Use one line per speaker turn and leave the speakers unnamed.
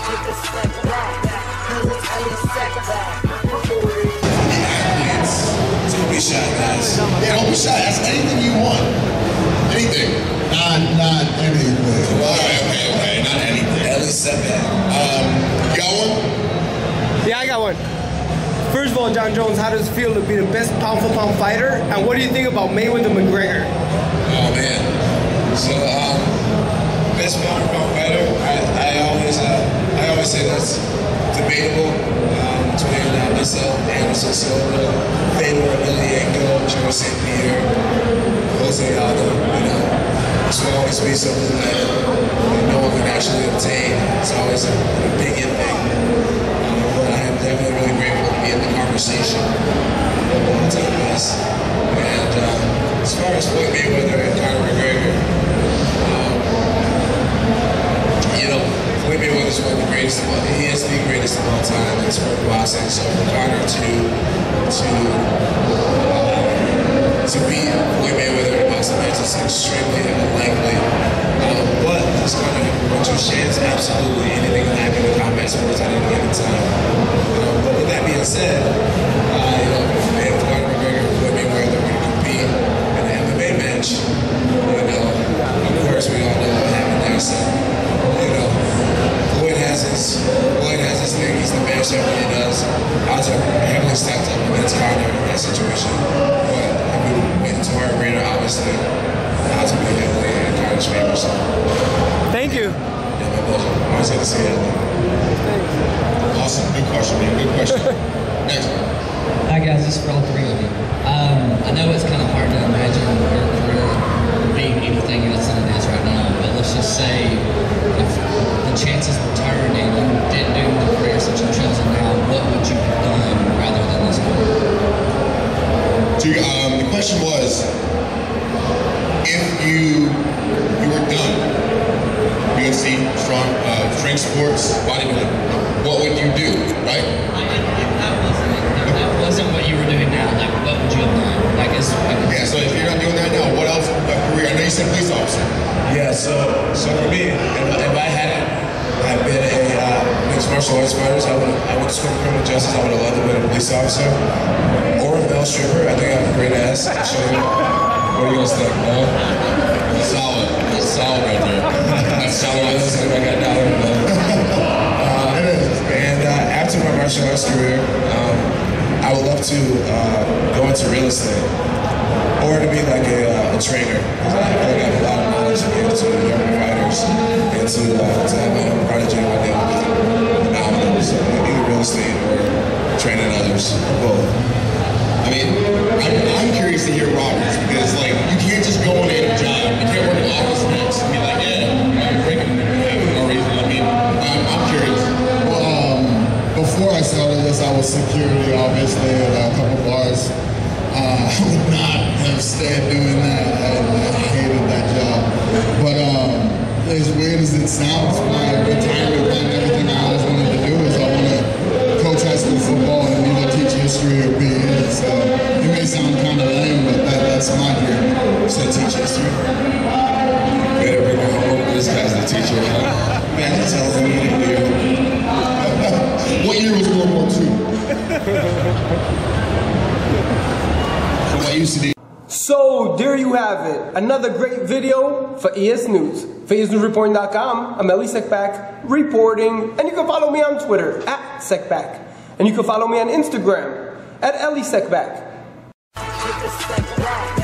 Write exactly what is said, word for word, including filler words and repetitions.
take a step back, cause it's Ellie Setback.
The athletes, don't be shy, guys. Yeah, don't be shy. Ask anything you want. Anything.
Not, not anything.
Alright, okay, okay, not anything. Ellie Setback. Um, you got one?
Yeah, I got one. First of all, John Jones, how does it feel to be the best pound for pound fighter? And what do you think about Mayweather McGregor?
Oh man. So, um, best pound for pound fighter, I, I always uh, I always say that's debatable um, between uh, myself, Anderson Silva, Fedor Emelianenko, George Saint Pierre, Jose Aldo. You know, this will always be something that no one can actually obtain. It's always a, an opinion thing. Um, but I am definitely really grateful to be in the conversation of all time best. And uh, as far as Floyd Mayweather and Conor McGregor, um, you know, Floyd Mayweather is one of the greatest of all, he is the greatest of all time in sport boxing. So for Conor to to uh, to beat Floyd Mayweather in a boxing match is extremely unlikely. Um, but does Conor have a bunch of chance? Absolutely. Anything can happen in combat sports at any given time. Um, but with that being said, uh, you know, if Conor McGregor and Floyd Mayweather were to compete in an M M A match, you know, of course we all know what happened there. So, you know, Floyd has his Floyd has his thing. He's the man chef when he does. Odds are heavily stacked up against Conor in that situation. But if we went into our arena, obviously, odds would be heavily in Conor's favor. So,
Thank you.
yeah, my pleasure. Always good to see you.
Awesome. Good question, man. Good question. Next.
Hi guys, this is for all three of you. Um, I know it's kind of hard to imagine your career being anything else than it is right now, but let's just say if the chances were turned and you didn't do the career that you've chosen now, what would you have done rather than this one?
So, um, the question was, if you you were done, U F C, strong, uh, strength sports, bodybuilding, what would you do, right?
Like, if, if that wasn't it, if that wasn't what you were doing now, like what would you have done? Like, is, like,
Yeah, so if you're not doing that now, what else, what career? I know you said police officer.
Yeah, so so for me, if, if I hadn't I've been a uh, mixed martial arts fighter, I would I would have school criminal justice. I would have loved to be a police officer or a male stripper. I think I have a great ass. I'll show you. What are you gonna think? No, solid. That's solid right there. That's solid. I listen if I got dollar. Uh, and uh, after my martial arts career, um, I would love to uh, go into real estate. Or to be like a, uh, a trainer, because I feel like I have a lot of knowledge to give to younger fighters and to, uh, to have my own prodigy one day would be phenomenal. So either real estate or training others, or both.
I mean, I'm, I'm curious to hear Robert's, because like, you can't just go on any job. You can't work in office next and be like, yeah, I'm breaking no reason. I mean, I'm, I'm curious.
Well, um, before I started this, I was security, obviously, at a couple bars. Uh, I would not have stayed doing that. I, I hated that job. But um, as weird as it sounds, my retirement plan, everything I always wanted to do is I want to coach high school football and either teach history or be it. So it may sound kind of lame, but that, that's my dream. So teach history.
Better bring my home. This guy's the teacher. Man, just tell him you didn't do.
What year was World War Two?
I used to do.
So there you have it. Another great video for E S News. For E S News Reporting dot com, I'm Ellie Setback reporting. And you can follow me on Twitter at Setback. And you can follow me on Instagram at Ellie Setback.
Take a step back.